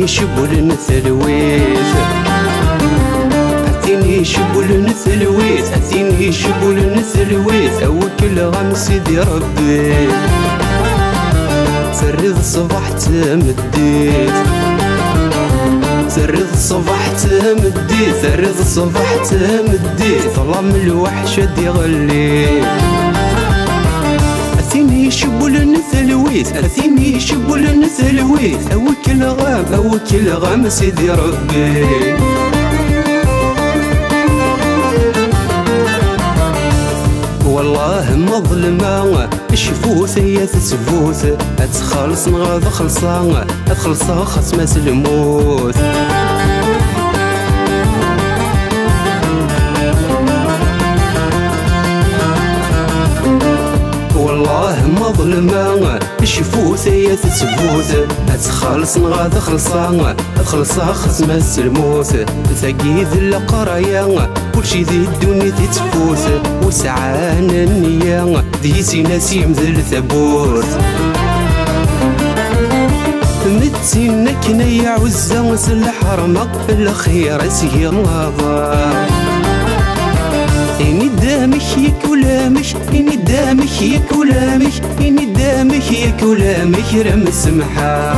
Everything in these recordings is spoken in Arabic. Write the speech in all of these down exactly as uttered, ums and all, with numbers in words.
أثيني شبل نثلويت أثيني شبل نثلويت أثيني شبل نثلويت أوكل غم سيدي ربي سرد الصباح تمديت سرد الصباح تمديت سرد الصباح تمديت ظلام الوحشة دي غليت أثيني شبل نثلويت أثيني شبل نثلويت أوكل غام أوكل غام سيدي ربي والله مظلمة الشفوث هي تسفوث أتخلص نغاض خلصان أتخلصا خصمة الموت والله مظلمة الشفوث هي تسفوث أتخلص نغاض خلصان أتخلصا خصمة الموت تقيد القرايا كلشي ذي الدنيا تتفوت وسعان النية ديسي نسيم ذي الثبوت متسينا كنيا عزة سلحرمة الخير سي ماضا إني دامك ياك ولامك إني دامك ياك ولامك إني دامك ياك ولامك رم السمحة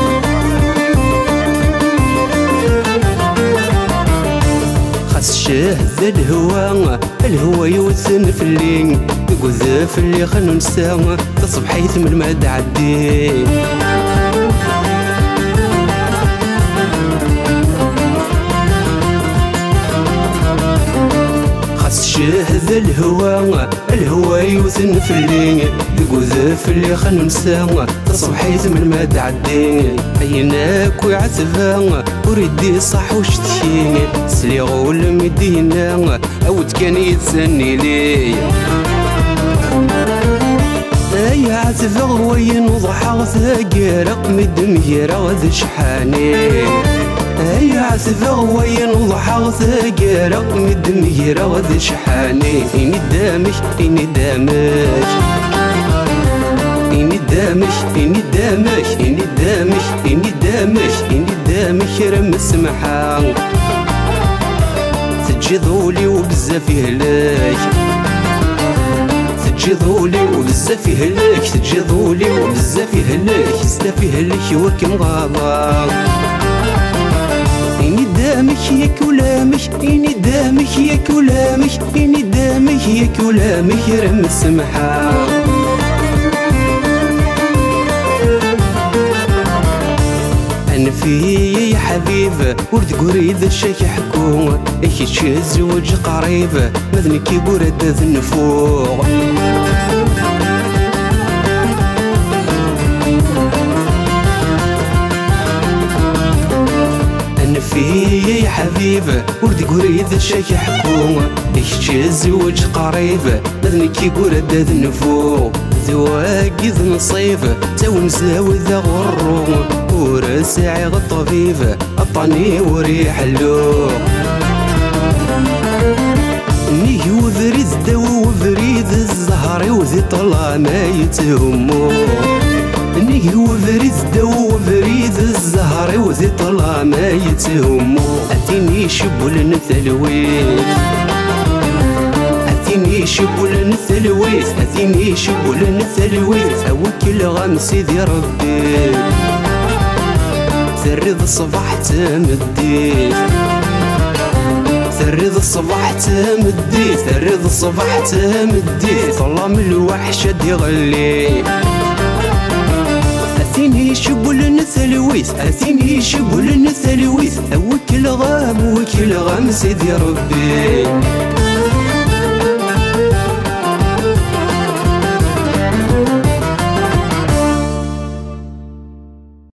شاهد الهوى الهوى يوثن في اللين قذف اللي خلو نساوى تصبح حيث من ما تعدي خاص شاهد الهوى الهوى يوثن في اللين قذف اللي خلو نساوى تصبح حيث من ما تعدي عيناك ويعتبها وريدي صح وشتيني سلي غول مدينة أود كان يتسني لي أي عتبة وين وضحى ثاقيرق مدميرة غد شحاني أي عتبة وين وضحى ثاقيرق مدميرة غد شحاني إني دامك إني دامك إني دامك إني دامك إني دامك إني دامك إني دامك رم السمحة تجي ذولي وبزاف يهلاك تجي ذولي وبزاف يهلاك تجي ذولي وبزاف يهلاك بزاف يهلك وكم غاضا إني دامك ياك ولامك إني دامك ياك ولامك إني دامك ياك ولامك رم السمحة أنا في يا حبيبة ورد قريد الشيك حكومة إيش تزوج قريبة مذني كي برد النفوق أنا في يا حبيبة ورد قريد الشيك حكومة إيش تزوج قريبة مذني كي برد النفوق ذواقي ذا نصيبة تو مزاوي ذا غرومة ورسعي غالطبيبة أطاني وريح اللوق نيجي وفريد دوا وفريد الزهري وذي طلع ما يتهمو نيجي وفريد دوا وفريد الزهري وذي طلع ما يتهمو أتيني شبل نثلويت أثيني شبل نثلويت أثيني شبل نثلويت أوكل غام سيدي ربي ثرد الصباح تمديت ثرد الصباح تمديت ثرد الصباح تمديت ظلام الوحشة دي غلي أثيني شبل نثلويت أثيني شبل نثلويت أوكل غام أوكل غام سيدي ربي